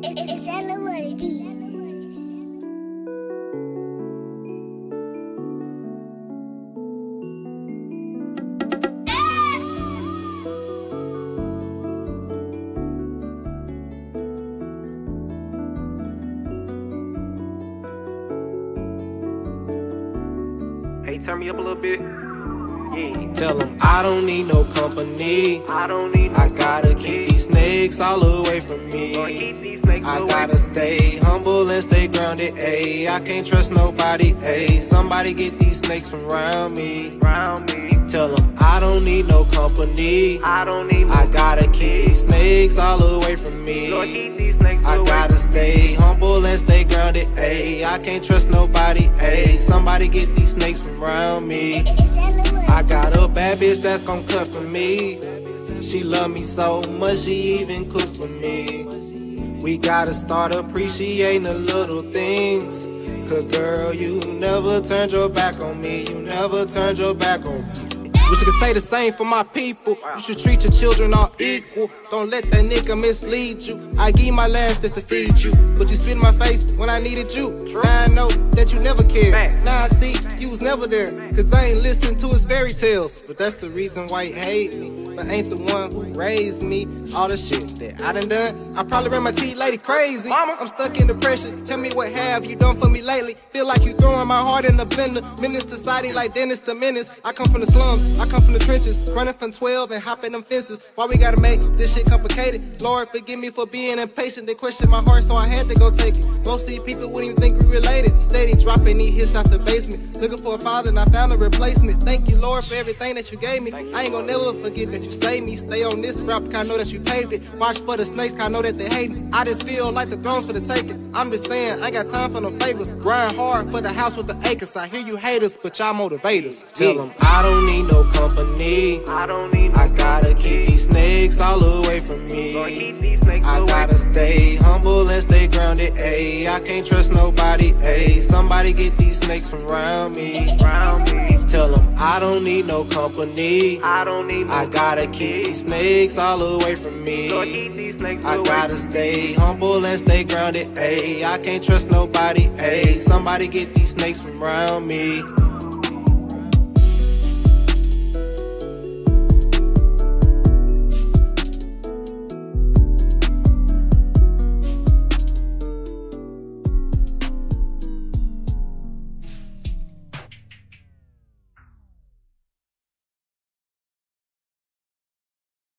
It's LOLD. Hey, turn me up a little bit. Yeah. Tell them I don't need no company. I gotta keep these snakes all away from me. I gotta stay humble and stay grounded, ayy. I can't trust nobody, ayy. Somebody get these snakes from around me. Tell them I don't need no company. I gotta keep these snakes all away from me. I gotta stay humble and stay grounded, ayy. I can't trust nobody, ayy. Somebody get these snakes from around me. I got a bad bitch that's gon' cut for me. She love me so much, she even cook for me. We gotta start appreciating the little things. Cause girl, you never turned your back on me. You never turned your back on me. Wish I could say the same for my people. You should treat your children all equal. Don't let that nigga mislead you. I give my last just to feed you, but you spit in my face when I needed you. Now I know that you never cared. Now I see you was never there. Cause I ain't listened to his fairy tales. But that's the reason why he hate me, but ain't the one who raised me. All the shit that I done, I probably ran my tea lady crazy. I'm stuck in depression. Tell me what have you done for me lately? Feel like you throwing my heart in the blender. Menace to society like Dennis the Menace. I come from the slums, I come from the trenches. Running from 12 and hopping them fences. Why we gotta make this shit complicated? Lord, forgive me for being impatient. They questioned my heart, so I had to go take it. Most of these people wouldn't even think we related. Steady dropping these hits out the basement. Looking for a father and I found a replacement. Thank you, Lord, for everything that you gave me. I ain't gonna never forget that you saved me. Stay on this route because I know that you paved it. Watch for the snakes, cause I know that they hate me. I just feel like the throne's for the taking. I'm just saying, I got time for no favors. Grind hard for the house with the acres. I hear you haters, but y'all motivators. Tell them I don't need no company. I gotta keep these snakes all away from me. I gotta stay humble and stay grounded, ayy. I can't trust nobody, ayy. Somebody get these snakes from around me. Tell them I don't need no company. I gotta keep these snakes all away from me. I gotta stay humble and stay grounded, ayy. I can't trust nobody, ayy. Somebody get these snakes from around me.